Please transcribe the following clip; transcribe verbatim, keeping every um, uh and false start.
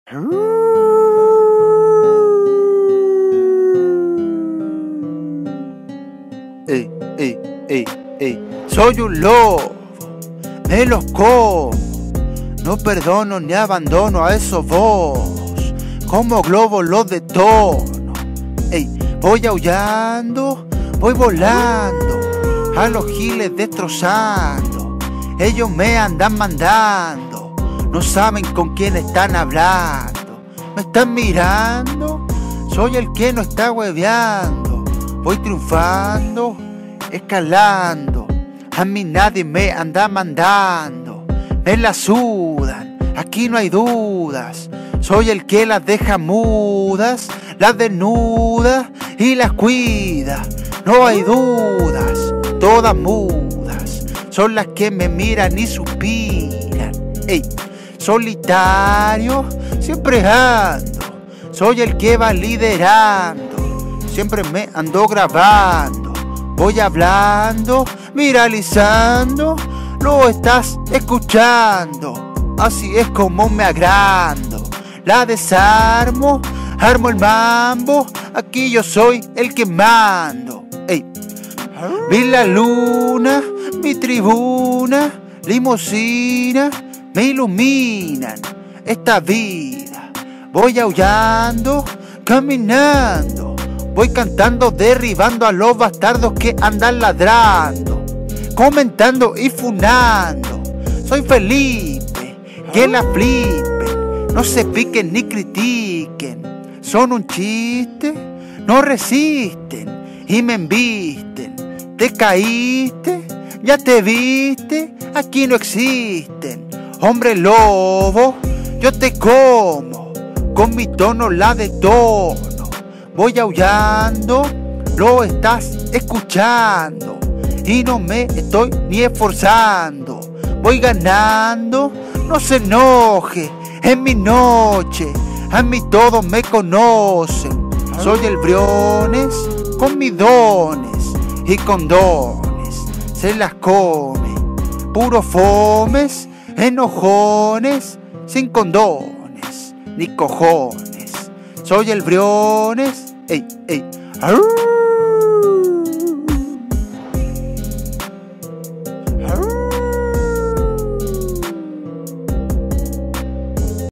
Ey, ey, ey, ey. Soy un lobo, me los como. No perdono ni abandono a esos vos. Como globo los detono. Ey, voy aullando, voy volando, a los giles destrozando. Ellos me andan mandando, no saben con quién están hablando. Me están mirando, soy el que no está hueveando. Voy triunfando, escalando, a mí nadie me anda mandando. Me la sudan, aquí no hay dudas. Soy el que las deja mudas, las desnuda y las cuida. No hay dudas, todas mudas, son las que me miran y suspiran. Ey, solitario, siempre ando, soy el que va liderando. Siempre me ando grabando, voy hablando, viralizando. Lo estás escuchando, así es como me agrando. La desarmo, armo el mambo, aquí yo soy el que mando. Ey. Vi la luna, mi tribuna, limusina, me iluminan esta vida. Voy aullando, caminando, voy cantando, derribando a los bastardos que andan ladrando, comentando y funando. Soy Felipe, que la flipen, no se piquen ni critiquen. Son un chiste, no resisten y me embisten. Te caíste, ya te viste, aquí no existen. Hombre lobo, yo te como, con mi tono la detono. Voy aullando, lo estás escuchando y no me estoy ni esforzando. Voy ganando, no se enoje, es mi noche, a mí todos me conocen. Soy el Briones, con mis dones y condones, se las come, puro fomes, enojones, sin condones ni cojones. Soy el Briones, ey, ey, arr.